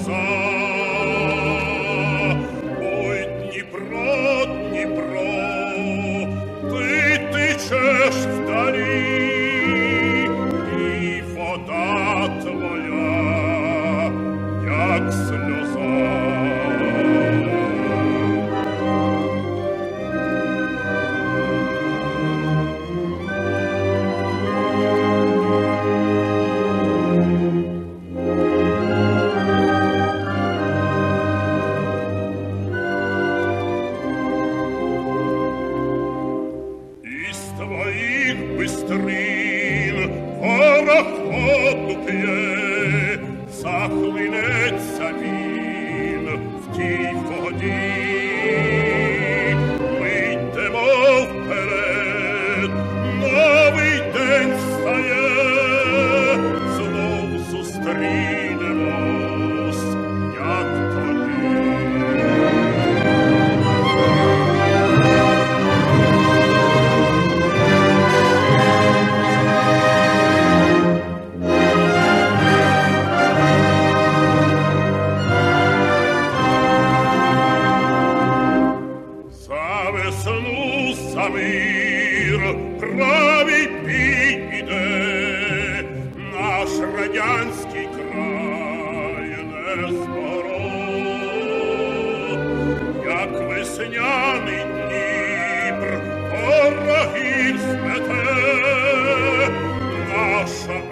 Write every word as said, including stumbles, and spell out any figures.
сльоза. Ой, Дніпро, Дніпро, ти течеш вдалі, і вода твоя, як сльоза. Твоих быстрин пароходу п'є, захлинеться він в тій воді. Ми йдемо вперед, новий день встає, знов зустрінемось, як тоді. Весну за мир правий бій іде, наш радянський край не зборов. Як весняний Дніпр порогів смете, наша